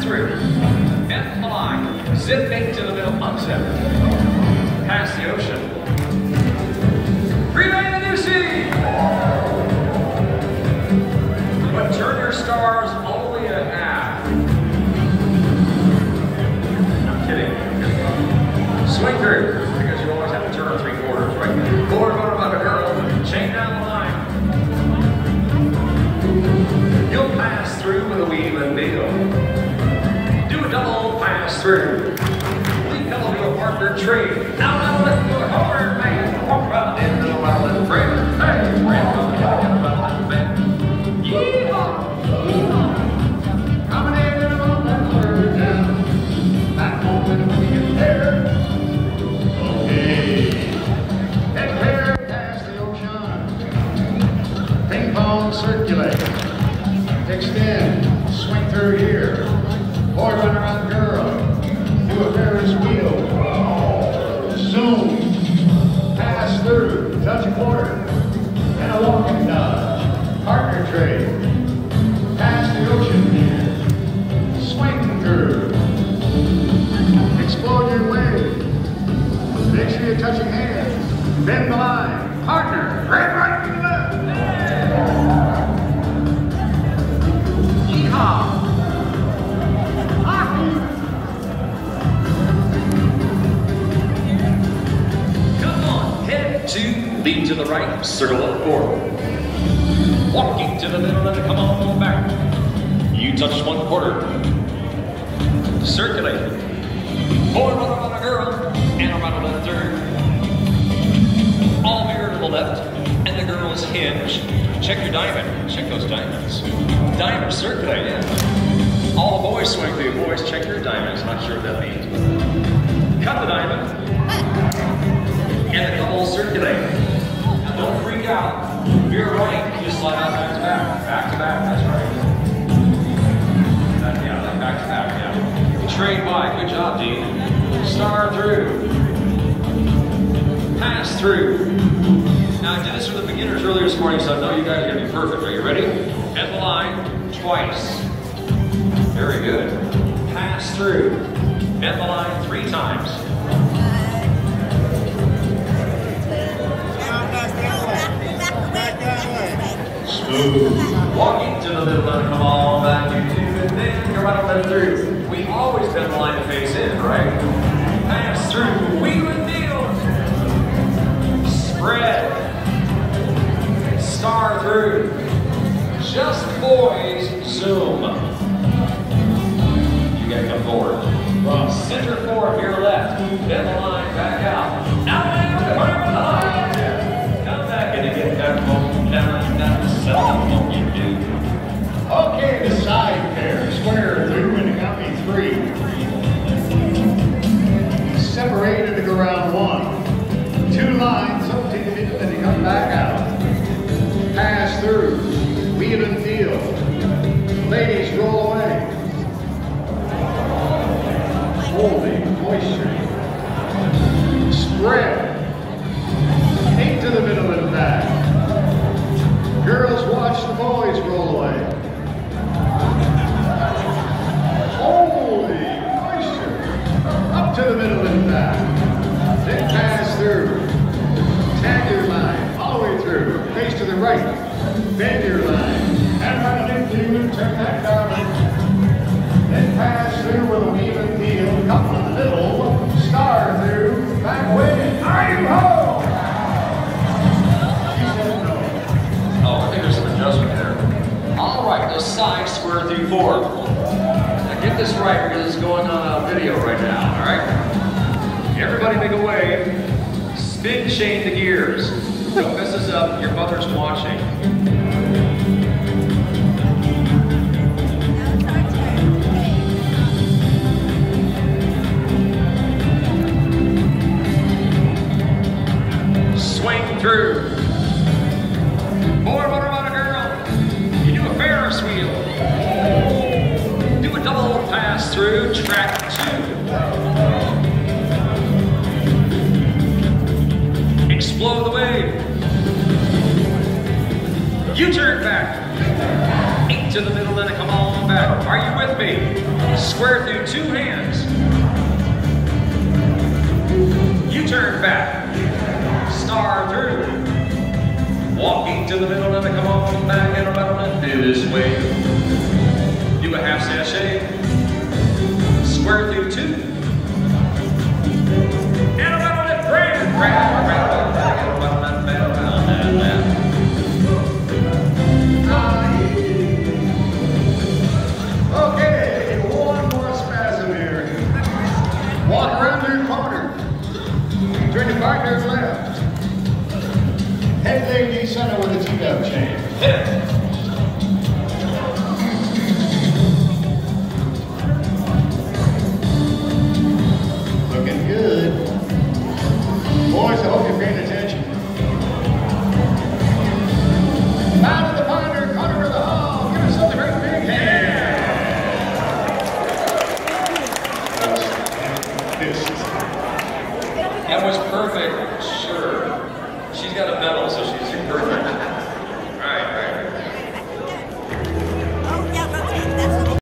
through. End the line. Zip eight to the middle. Unzip. Past the ocean. Relay the new sea. But turn your stars only a half. I'm kidding. Swing through, because you always have to turn 3/4, right? Forward motor by the girl. Chain down the line. You'll pass through with a weave and deal. Do a double pass through. Lead couple to a partner tree. Now I'm left to a hard man. Walk around the end of the little friend. Hey, friend, come on, man. Yeehaw! Coming in and on that third down. Back home when we get there. Okay. Head clear past the ocean. Ping pong circulate. Extend. Swing through here. Boy run around girl. Do a Ferris wheel. Zoom. Pass through. Touch a quarter. And a walking dodge. Partner trade. Pass the ocean here. Swing through. Explode your leg. Make sure you're touching hands. Bend the line. Partner. Right to the left. Yeehaw. Come on. Head to, lead to the right, circle up forward. Walking to the middle and come on back. You touch 1/4. Circulate. Boy run around a girl and around a left third. All mirror to the left and the girl's hinge. Check your diamond. Check those diamonds. Diamond circulate, yeah. All the boys swing through. Boys, check your diamonds. Not sure what that means. Cut the diamond. And the couple circulate. Now don't freak out. If you're right, you just slide out back to back. Back to back, that's right. Yeah, like back to back, yeah. Trade by, good job, Dean. Star through. Pass through. Now I did this for the beginners earlier this morning, so I know you guys are going to be perfect. Are you ready? End the line twice. Very good. Pass through. End the line 3 times. Smooth. Walking to the middle and come on back. You do it, then you're right on that through. We always bend the line to face in, right? Pass through. We would deal. Spread. Star through. Just boys, zoom. You gotta come forward. Well, center forward, here left. Bend the line back out. Now, come back and again, down, you do. Okay, the side pair. Square through and count me 3. Separated to go around 1. 2 lines up to the middle and you come back out. Pass through. Wheel and deal. Ladies, roll away. Holding moisture. Spread. 8 to the middle and back. Girls, watch the boys roll away. Holy moisture. Up to the middle and back. Then pass through. Tag your line all the way through. Face to the right. Bend your line. And run it into and turn that down. Then pass through with a weave and peel. Come to the middle. Star through. Back away. Are you home? She said no. Oh, I think there's some adjustment there. All right, the side square through 4. Now get this right because it's going on a video right now, all right? Everybody make a wave. Spin chain the gears. Don't mess this up, your mother's watching. Swing through. Boy, what about a girl? You do a Ferris wheel. Do a double pass through, track 2. Explode the wave. You turn back. 8 to the middle, then a come on back. Are you with me? Square through 2 hands. U-turn back. Star through. Walking to the middle and then come on back and around and do this way. Do a half sachet. Square through 2. And around and grand, around and back and around and back, around and back. Okay, one more spasm here. Walk around your corner. Turn your partner left. Head leg knee center with a T-dub chain. Hit. Looking good. Boys, I hope you're paying attention. Out of the partner, corner of the hall. Give yourself a great big hand. That was perfect, sure. She's got a medal, so she's perfect.